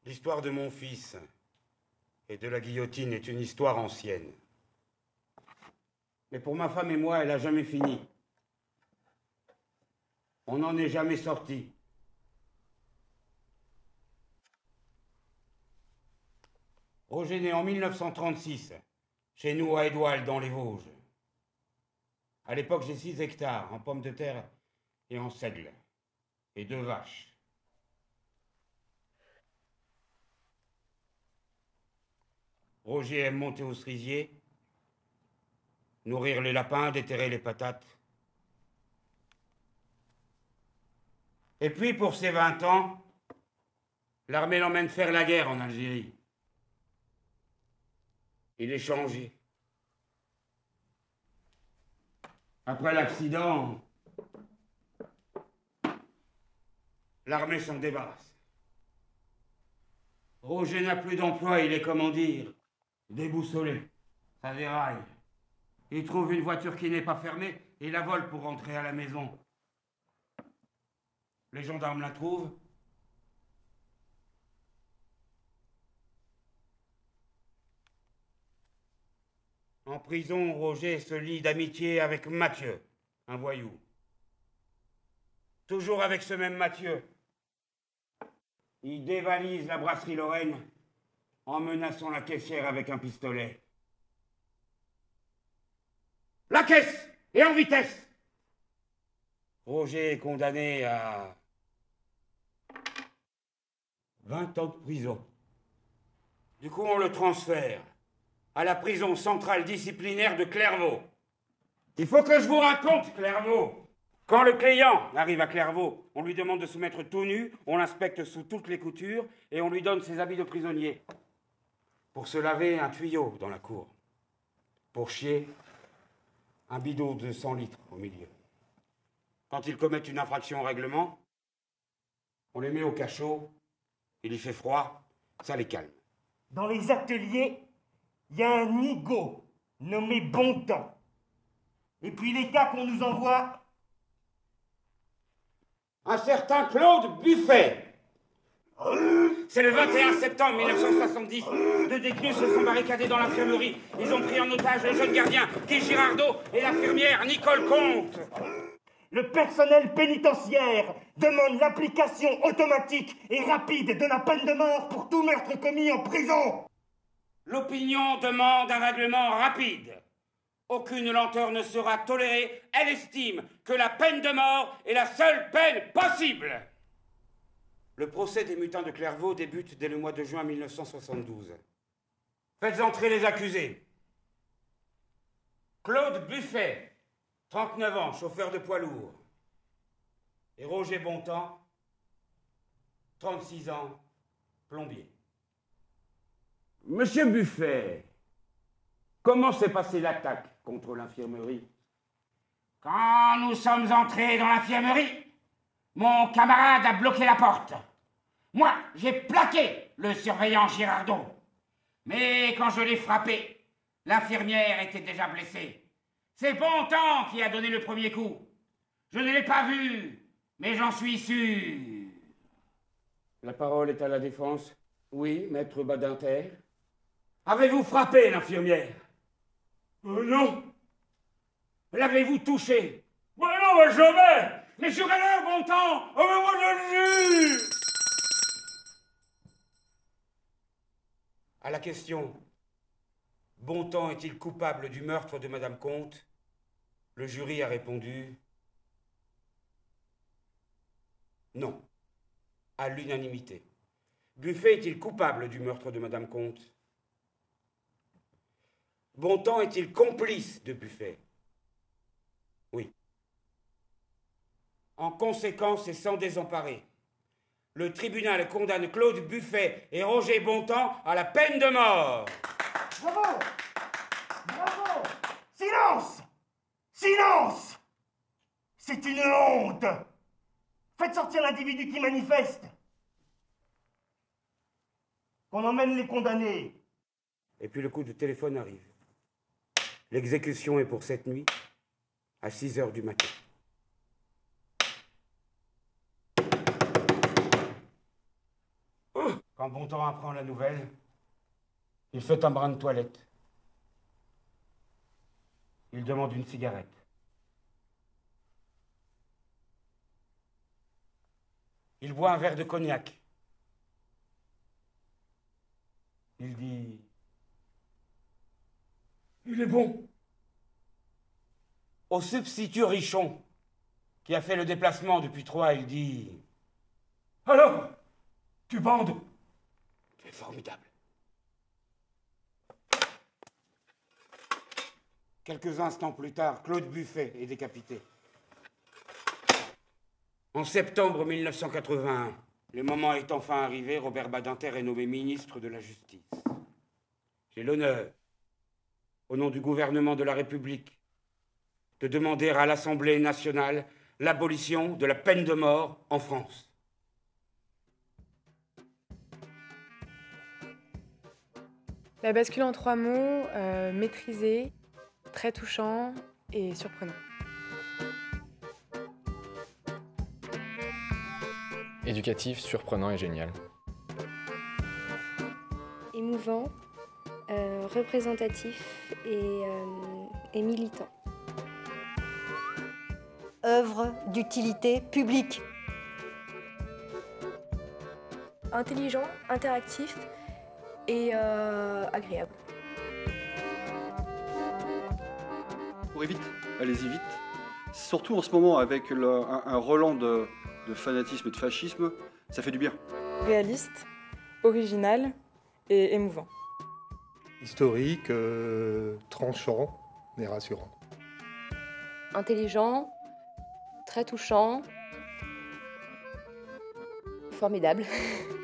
L'histoire de mon fils et de la guillotine est une histoire ancienne. Mais pour ma femme et moi, elle n'a jamais fini. On n'en est jamais sorti. Roger est né en 1936, chez nous à Édoual, dans les Vosges. À l'époque, j'ai 6 hectares en pommes de terre et en seigle, et 2 vaches. Roger aime monter au cerisier, nourrir les lapins, déterrer les patates. Et puis, pour ses 20 ans, l'armée l'emmène faire la guerre en Algérie. Il est changé. Après l'accident, l'armée s'en débarrasse. Roger n'a plus d'emploi, il est, comment dire, déboussolé. Ça déraille. Il trouve une voiture qui n'est pas fermée et la vole pour rentrer à la maison. Les gendarmes la trouvent. En prison, Roger se lie d'amitié avec Mathieu, un voyou. Toujours avec ce même Mathieu. Il dévalise la brasserie Lorraine en menaçant la caissière avec un pistolet. La caisse! Et en vitesse! Roger est condamné à 20 ans de prison. Du coup, on le transfère à la prison centrale disciplinaire de Clairvaux. Il faut que je vous raconte, Clairvaux. Quand le client arrive à Clairvaux, on lui demande de se mettre tout nu, on l'inspecte sous toutes les coutures et on lui donne ses habits de prisonnier. Pour se laver, un tuyau dans la cour. Pour chier, un bidon de 100 litres au milieu. Quand ils commettent une infraction au règlement, on les met au cachot, il y fait froid, ça les calme. Dans les ateliers, il y a un nigaud nommé Bontemps. Et puis les gars qu'on nous envoie... Un certain Claude Buffet. C'est le 21 septembre 1970. 2 détenus se sont barricadés dans l'infirmerie. Ils ont pris en otage le jeune gardien Guy Girardot et l'infirmière Nicole Comte. Le personnel pénitentiaire demande l'application automatique et rapide de la peine de mort pour tout meurtre commis en prison. L'opinion demande un règlement rapide. Aucune lenteur ne sera tolérée. Elle estime que la peine de mort est la seule peine possible. Le procès des mutins de Clairvaux débute dès le mois de juin 1972. Faites entrer les accusés. Claude Buffet, 39 ans, chauffeur de poids lourd. Et Roger Bontemps, 36 ans, plombier. Monsieur Buffet, comment s'est passée l'attaque contre l'infirmerie? Quand nous sommes entrés dans l'infirmerie, mon camarade a bloqué la porte. Moi, j'ai plaqué le surveillant Girardot. Mais quand je l'ai frappé, l'infirmière était déjà blessée. C'est Bontemps qui a donné le premier coup. Je ne l'ai pas vu, mais j'en suis sûr. La parole est à la défense. Oui, maître Badinter. Avez-vous frappé l'infirmière? Non. L'avez-vous touché? Non, jamais. Mais jurez-le, Bontemps. Oh, mais moi je le jure. À la question, Bontemps est-il coupable du meurtre de Madame Comte? Le jury a répondu non, à l'unanimité. Buffet est-il coupable du meurtre de Madame Comte? Bontemps est-il complice de Buffet? Oui. En conséquence et sans désemparer, le tribunal condamne Claude Buffet et Roger Bontemps à la peine de mort. Bravo! Bravo! Silence! Silence! C'est une honte! Faites sortir l'individu qui manifeste. Qu'on emmène les condamnés. Et puis le coup de téléphone arrive. L'exécution est pour cette nuit, à 6 heures du matin. Quand Bontemps apprend la nouvelle, il fait un brin de toilette. Il demande une cigarette. Il boit un verre de cognac. Il dit: il est bon. Au substitut Richoon, qui a fait le déplacement depuis Troyes, il dit: alors, tu bandes? C'est formidable. Quelques instants plus tard, Claude Buffet est décapité. En septembre 1981, le moment est enfin arrivé, Robert Badinter est nommé ministre de la Justice. J'ai l'honneur, au nom du gouvernement de la République, de demander à l'Assemblée nationale l'abolition de la peine de mort en France. La bascule en 3 mots, maîtrisé, très touchant et surprenant. Éducatif, surprenant et génial. Émouvant, représentatif et militant. Œuvre d'utilité publique. Intelligent, interactif et agréable. Courez vite, allez-y vite. Surtout en ce moment avec un relent de fanatisme et de fascisme, ça fait du bien. Réaliste, original et émouvant. Historique, tranchant, mais rassurant. Intelligent, très touchant, formidable.